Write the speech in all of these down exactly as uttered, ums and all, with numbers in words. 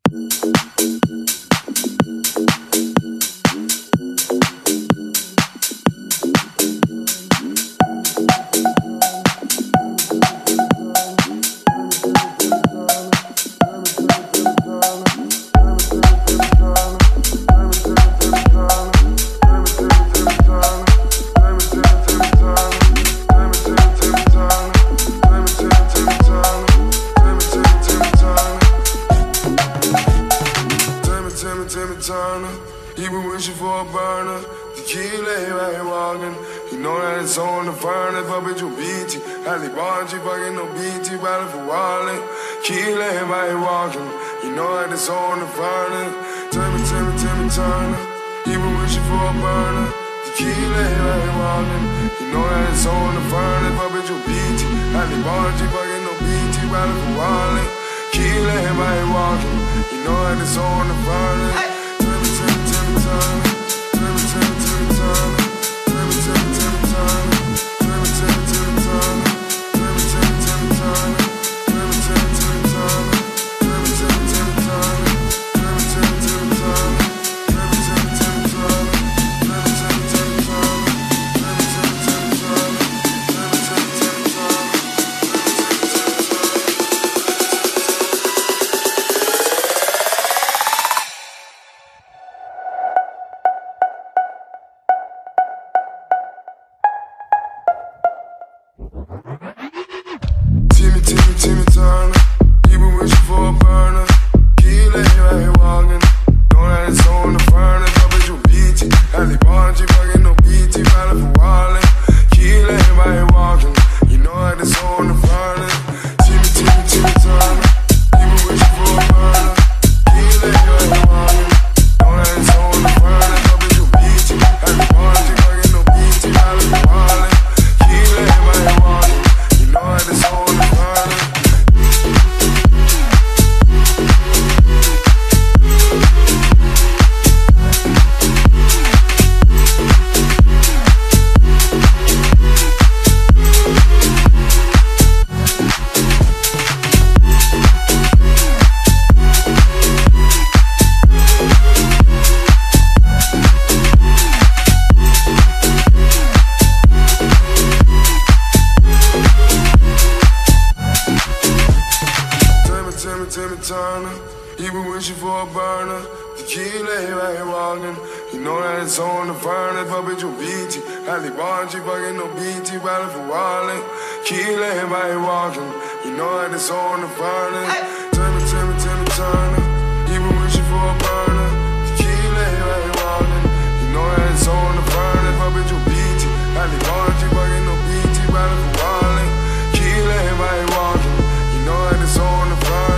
You been wishing for a burner, tequila while you walking. You know that it's on the furnace, but bitch you beat you. Ali Bonji fucking no beat you, battle for wallet. Tequila while you walking. You know that it's on the furnace. Tell me, tell me, tell me, Turner. You been wishing for a burner, tequila while you walking. You know that it's on the furnace, but bitch you beat you. Ali Bonji fucking no beat you, battle for wallet. Tequila while you walking. You know that it's on the furnace. Timmy, Timmy, Timmy Turner. You been wishing for a burner. Tequila while you walking. Know that it's on the furnace, but bitch you beat it. Ali Bonji fucking no beat it, battle for wallet. Tequila while you walking. You know that it's on the furnace. Timmy, Timmy, Timmy Turner. You been wishing for a burner. Tequila while you walking. Know that it's on the furnace, but bitch you beat it. Ali Bonji fucking no beat it, battle for wallet. Tequila while you walking. You know that it's on the furnace. Timmy Turner, you been wishing for a burner. Tequila while you walking. You know that it's on the furnace, but bitch you beat you. Ali Bonji fucking no beat you, battle for wallet. Tequila while you walking. You know that it's on the furnace. Timmy, Timmy, Timmy Turner, you been wishing for a burner. Tequila while you walking. You know that it's on the furnace, but bitch you beat you. Ali Bonji fucking no beat you, battle for wallet. Tequila while you walking. You know that it's on the furnace.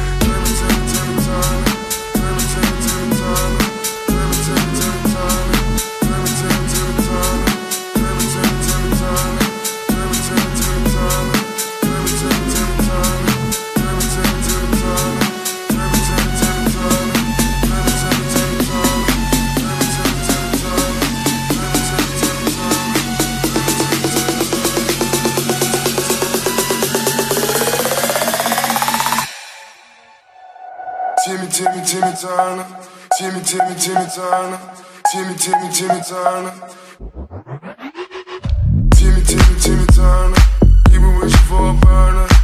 Timmy, Timmy, Timmy Turner. Timmy, Timmy, Timmy Turner. Timmy, Timmy, Timmy Turner. Timmy, Timmy, Timmy Turner. You been wishing for a burner.